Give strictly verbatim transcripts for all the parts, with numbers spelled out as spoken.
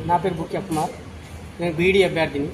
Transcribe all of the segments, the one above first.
నా పేరు బుక్య కుమార్. నేను బీఈడీ అభ్యర్థిని.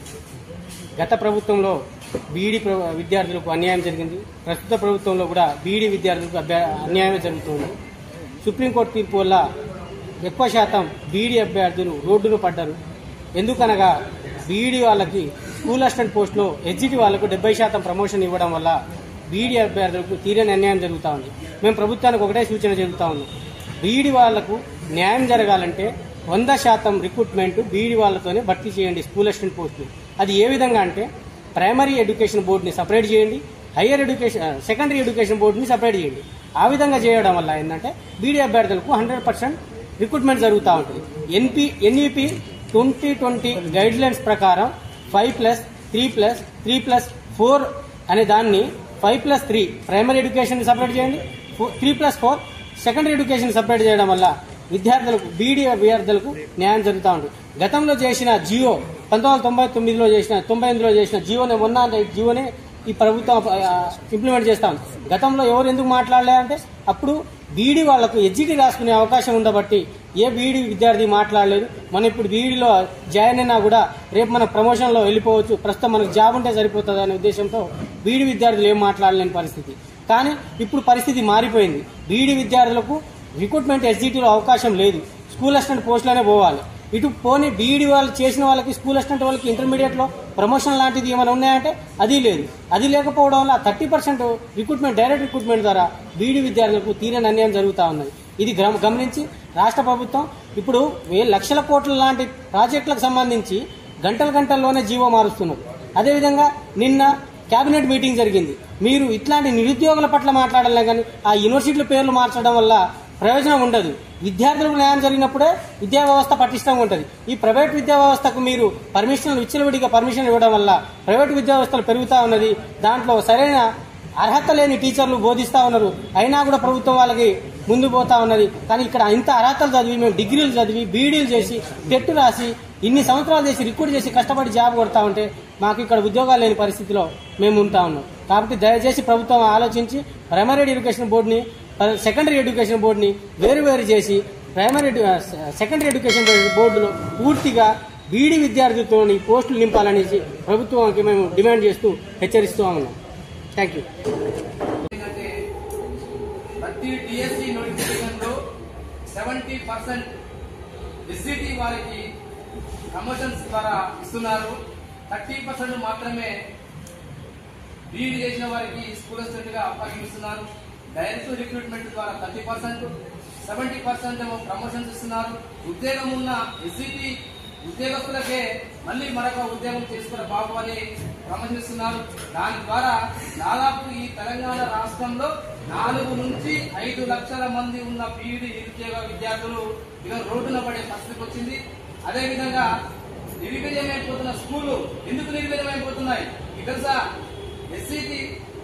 గత ప్రభుత్వంలో బీఈడీ విద్యార్థులకు అన్యాయం జరిగింది. ప్రస్తుత ప్రభుత్వంలో కూడా బీఈడీ విద్యార్థులకు అన్యాయం జరుగుతుంది. సుప్రీంకోర్టు తీర్పు వల్ల ఎక్కువ శాతం బీఈడీ అభ్యర్థులు రోడ్డును పడ్డారు. ఎందుకనగా బీఈడీ వాళ్ళకి స్కూల్ అసిస్టెంట్ పోస్టులో హెచ్జిటి వాళ్లకు డెబ్బై శాతం ప్రమోషన్ ఇవ్వడం వల్ల బీఈడీ అభ్యర్థులకు తీరని అన్యాయం జరుగుతూ ఉంది. మేము ప్రభుత్వానికి ఒకటే సూచన జరుగుతూ ఉన్నాం. బీఈడీ వాళ్లకు న్యాయం జరగాలంటే వంద శాతం రిక్రూట్మెంట్ బీఈడీ వాళ్ళతోనే భర్తీ చేయండి స్కూల్ అసిస్టెంట్ పోస్టులు. అది ఏ విధంగా అంటే ప్రైమరీ ఎడ్యుకేషన్ బోర్డుని సపరేట్ చేయండి, హయ్యర్ ఎడ్యుకేషన్ సెకండరీ ఎడ్యుకేషన్ బోర్డుని సపరేట్ చేయండి. ఆ విధంగా చేయడం వల్ల ఏంటంటే బీఈడీ అభ్యర్థులకు హండ్రెడ్ పర్సెంట్ రిక్రూట్మెంట్ జరుగుతూ ఉంటుంది. NP NEP twenty twenty guidelines ప్రకారం five plus three plus three plus four అనే దాన్ని five plus three primary education separate చేయండి, three plus four secondary education separate చేయడం వల్ల విద్యార్థులకు బీఈడీ విద్యార్థులకు న్యాయం జరుగుతూ ఉంటుంది. గతంలో చేసిన జియో పంతొమ్మిది వందల తొంభై తొమ్మిదిలో చేసిన తొంభై ఎనిమిదిలో చేసిన జియోనే మొన్న జియోనే ఈ ప్రభుత్వం ఇంప్లిమెంట్ చేస్తా ఉంది. గతంలో ఎవరు ఎందుకు మాట్లాడలేదంటే అప్పుడు బీఈడీ వాళ్లకు హెచ్జిటి రాసుకునే అవకాశం ఉండబట్టి ఏ బీఈడీ విద్యార్థి మాట్లాడలేదు. మనం ఇప్పుడు బీఈడీలో జాయిన్ అయినా కూడా రేపు మన ప్రమోషన్లో వెళ్ళిపోవచ్చు, ప్రస్తుతం మనకు జాబ్ ఉంటే సరిపోతుంది అనే ఉద్దేశంతో బీఈడీ విద్యార్థులు ఏం మాట్లాడలేని పరిస్థితి. కానీ ఇప్పుడు పరిస్థితి మారిపోయింది. బీఈడీ విద్యార్థులకు రిక్రూట్మెంట్ హెచ్జిటిలో అవకాశం లేదు, స్కూల్ అసిస్టెంట్ పోస్టులోనే పోవాలి. ఇటు పోనీ బీఈడీ వాళ్ళు చేసిన వాళ్ళకి స్కూల్ అసిస్టెంట్ వాళ్ళకి ఇంటర్మీడియట్లో ప్రమోషన్ లాంటిది ఏమైనా ఉన్నాయంటే అది లేదు. అది లేకపోవడం వల్ల thirty percent recruitment direct recruitment ద్వారా బీఈడీ విద్యార్థులకు తీరని అన్యాయం జరుగుతూ ఉన్నది. ఇది గమనించి రాష్ట్ర ప్రభుత్వం ఇప్పుడు వేల లక్షల కోట్ల లాంటి ప్రాజెక్టులకు సంబంధించి గంటల గంటల్లోనే జీవో మారుస్తున్నారు. అదేవిధంగా నిన్న కేబినెట్ మీటింగ్ జరిగింది. మీరు ఇట్లాంటి నిరుద్యోగుల పట్ల మాట్లాడాలే కానీ ఆ యూనివర్సిటీల పేర్లు మార్చడం వల్ల ప్రయోజనం ఉండదు. విద్యార్థులకు న్యాయం జరిగినప్పుడే విద్యా వ్యవస్థ పటిష్టంగా ఉంటుంది. ఈ ప్రైవేట్ విద్యా వ్యవస్థకు మీరు పర్మిషన్లు విచ్చలవిడిగా పర్మిషన్ ఇవ్వడం వల్ల ప్రైవేట్ విద్యా వ్యవస్థలు పెరుగుతూ ఉన్నది. దాంట్లో సరైన అర్హత లేని టీచర్లు బోధిస్తూ ఉన్నారు. అయినా కూడా ప్రభుత్వం వాళ్ళకి ముందు పోతా ఉన్నది. కానీ ఇక్కడ ఇంత అర్హతలు చదివి మేము డిగ్రీలు చదివి బీఈడీలు చేసి టెట్ రాసి ఇన్ని సంవత్సరాలు చేసి రిక్రూట్ చేసి కష్టపడి జాబ్ కొడతా ఉంటే మాకు ఇక్కడ ఉద్యోగాలు లేని పరిస్థితిలో మేము ఉంటా ఉన్నాం. కాబట్టి దయచేసి ప్రభుత్వం ఆలోచించి ప్రైమరీ ఎడ్యుకేషన్ బోర్డుని సెకండరీ ఎడ్యుకేషన్ బోర్డుని వేరు వేరు చేసి ప్రైమరీ సెకండరీ ఎడ్యుకేషన్ బోర్డులో పూర్తిగా బీఈడీ విద్యార్థులతో పోస్టులు నింపాలనేసి ప్రభుత్వానికి మేము డిమాండ్ చేస్తూ హెచ్చరిస్తూ ఉన్నాం. Thank you. ప్రతి డిఎస్సి నోటిఫికేషన్లో సెవెంటీ పర్సెంట్ ఎస్సిటి వారికి ప్రమోషన్స్ ద్వారా ఇస్తున్నారు. థర్టీ పర్సెంట్ మాత్రమే బీఈడీ చేసిన వారికి స్కూల్ అసిస్టెంట్ గా అప్పగిస్తున్నారు. డైరెక్ట్ రిక్రూట్మెంట్ ద్వారా థర్టీ పర్సెంట్ సెవెంటీ పర్సెంట్ ఏమో ప్రమోషన్స్ ఇస్తున్నారు. ఉద్యోగం ఉన్న ఎస్సిటి ఉద్యోగస్తులకే మళ్ళీ మరొక ఉద్యోగం చేసుకున్న బాబు అని ప్రమోషన్ ఇస్తున్నారు. దాని ద్వారా దాదాపు ఈ తెలంగాణ రాష్ట్రంలో నాలుగు నుంచి ఐదు లక్షల మంది ఉన్న బీఈడీ నిరుద్యోగ విద్యార్థులు ఇలా రోడ్డున పడే పరిస్థితికి వచ్చింది. అదేవిధంగా నిర్వీర్యమైపోతున్న స్కూలు ఎందుకు నిర్వీర్యమైపోతున్నాయి మీకు తెలుసా? ఎస్సిటి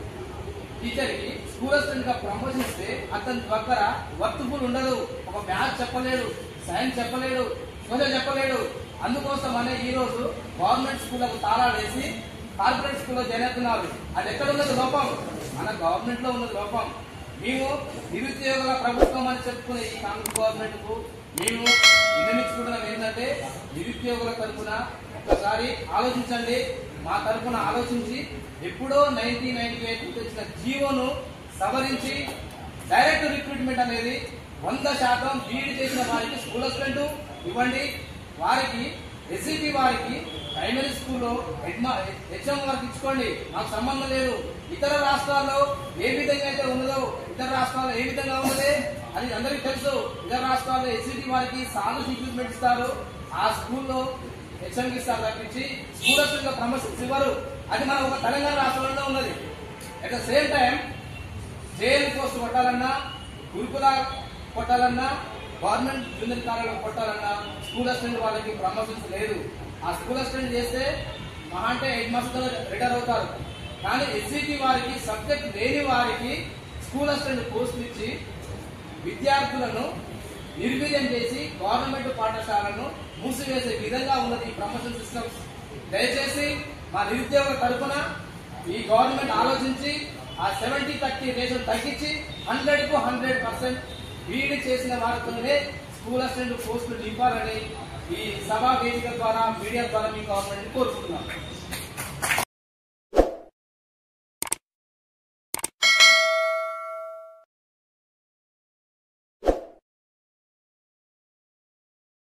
టీచర్ కి స్కూల్ అసిస్టెంట్ గా ప్రమోషన్ ఇస్తే అతని దగ్గర వర్త్ఫుల్ ఉండదు. ఒక మ్యాథ్స్ చెప్పలేడు, సైన్స్ చెప్పలేడు, సోషల్ చెప్పలేడు. అందుకోసం అనే ఈ రోజు గవర్నమెంట్ స్కూళ్లకు తాళాలు వేసి కార్పొరేట్ స్కూల్లో జాయిన్ అవుతున్నారు. అది ఎక్కడ ఉన్నది లోపం? మన గవర్నమెంట్ లో ఉన్నది లోపం. మేము నిరుద్యోగుల ప్రభుత్వం అని చెప్పుకునే ఈ కాంగ్రెస్ గవర్నమెంట్ కు మేము విన్నవించుకుంటున్నాం ఏంటంటే నిరుద్యోగుల తరఫున ఒక్కసారి ఆలోచించండి. మా తరఫున ఆలోచించి ఎప్పుడో నైన్టీన్ నైన్టీ ఎయిట్ వచ్చిన జీవోను సవరించి డైరెక్ట్ రిక్రూట్మెంట్ అనేది వంద శాతం బీఈడీ చేసిన వారికి స్కూల్ అసిస్టెంట్ ఇవ్వండి. వారికి ఎస్సిటి వారికి ప్రైమరీ స్కూల్లో హెచ్ఎం వారికి ఇచ్చుకోండి. మాకు సంబంధం లేదు. ఇతర రాష్ట్రాల్లో ఏ విధంగా అయితే ఉన్నదో ఇతర రాష్ట్రాల్లో ఏ విధంగా ఉన్నది అది అందరికీ తెలుసు. ఇతర రాష్ట్రాల్లో ఎస్సిటి వారికి సాగు రిక్రూట్మెంట్ ఇస్తారు. ఆ స్కూల్లో హెచ్ఎం ఇస్తారు తప్పించి స్కూల్ అసిస్టెంట్ ప్రమోషన్స్ ఇవ్వరు. అది మన ఒక తెలంగాణ రాష్ట్రంలో ఉన్నది. At the same time JL post కొట్టాలన్నా గురుకుల కొట్టాలన్నా గవర్నమెంట్ జూనియర్ కాలేజీలో కొట్టాలన్నా స్కూల్ అసిస్టెంట్ వాళ్ళకి ప్రమోషన్స్ లేదు. ఆ స్కూల్ అసిస్టెంట్ చేస్తే మహా అంటే హెడ్ మాస్టర్ రిటైర్ అవుతారు. కానీ ఎస్సిటి వారికి సబ్జెక్ట్ లేని వారికి స్కూల్ అసిస్టెంట్ పోస్టులు ఇచ్చి విద్యార్థులను నిర్వీర్యం చేసి గవర్నమెంట్ పాఠశాలను మూసివేసే విధంగా ఉన్నది ఈ ప్రమోషన్ సిస్టమ్స్. దయచేసి మా నిరుద్యోగుల తరఫున ఈ గవర్నమెంట్ ఆలోచించి ఆ సెవెంటీ థర్టీ రేషన్ తగ్గించి హండ్రెడ్ కు హండ్రెడ్ పర్సెంట్ బీఈడీ చేసిన వారితోనే స్కూల్ అసిస్టెంట్ పోస్టులు నింపాలని ఈ సభా వేదిక ద్వారా మీడియా ద్వారా మీ గవర్నమెంట్ కోరుకుంటున్నాం.